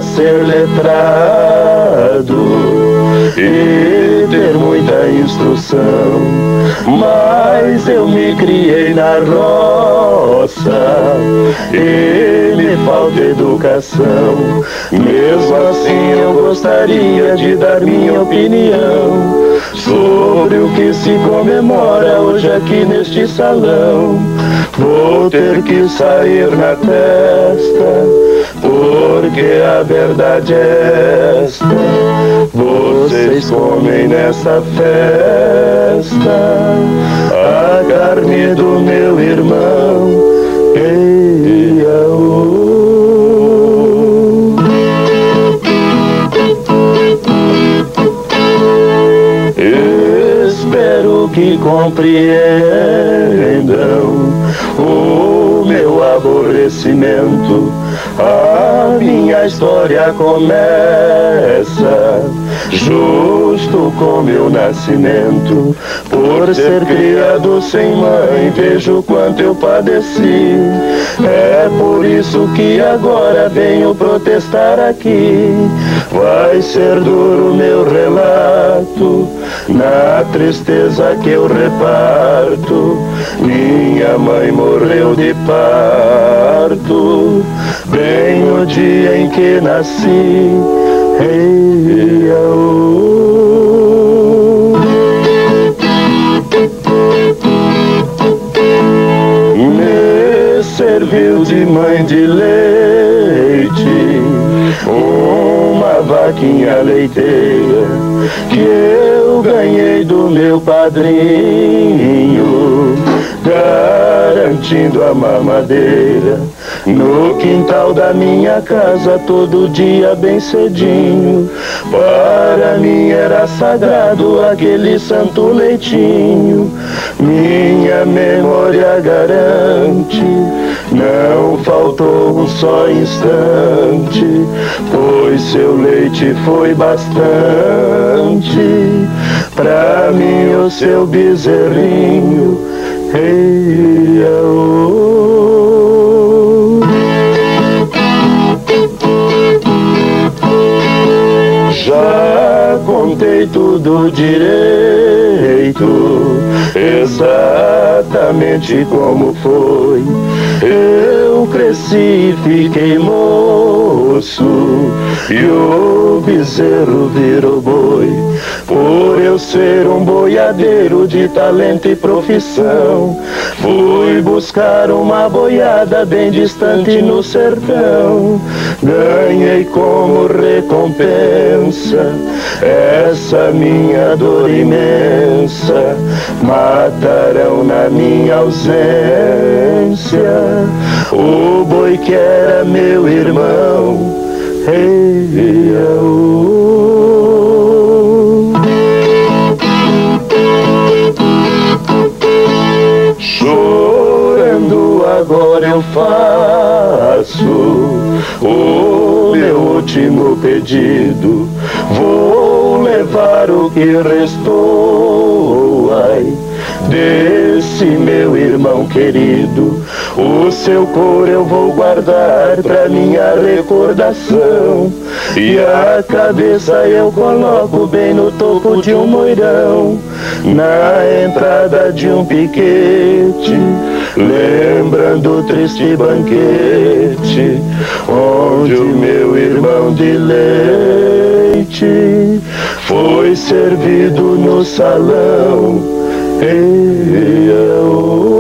ser letrado e ter muita instrução, mas eu me criei na roça e me falta educação. Mesmo assim eu gostaria de dar minha opinião sobre o que se comemora hoje aqui neste salão. Vou ter que sair na testa, porque a verdade é esta: vocês comem nessa festa a carne do meu irmão. Espero que compreendam o meu aborrecimento. A minha história começa justo com meu nascimento. Por ser criado sem mãe, vejo quanto eu padeci. É por isso que agora venho protestar aqui. Vai ser duro meu relato, na tristeza que eu reparto. Minha mãe morreu de parto, bem no dia em que nasci. Me serviu de mãe de leite uma vaquinha leiteira que eu ganhei do meu padrinho, garantindo a mamadeira. No quintal da minha casa, todo dia bem cedinho, para mim era sagrado aquele santo leitinho. Minha memória garante, não faltou um só instante, pois seu leite foi bastante pra mim, o seu bezerrinho. Já contei tudo direito, exatamente como foi. Eu cresci e fiquei moço, e o bezerro virou boi. Por eu ser um boiadeiro de talento e profissão, fui buscar uma boiada bem distante no sertão. Ganhei como recompensa essa minha dor imensa. Matarão na minha ausência o boi que era meu irmão. Chorando agora eu faço o meu último pedido. Vou levar o que restou, ai, desse meu irmão querido. O seu couro eu vou guardar pra minha recordação, e a cabeça eu coloco bem no topo de um moirão, na entrada de um piquete, lembrando o triste banquete onde o meu irmão de leite foi servido no salão.